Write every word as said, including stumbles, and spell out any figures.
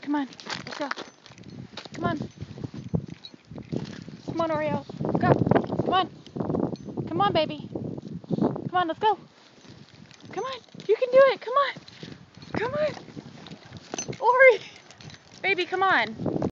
Come on, let's go. Come on. Come on, Oreo. Go. Come on. Come on, baby. Come on, let's go. Come on. You can do it. Come on. Come on. Ori. Baby, come on.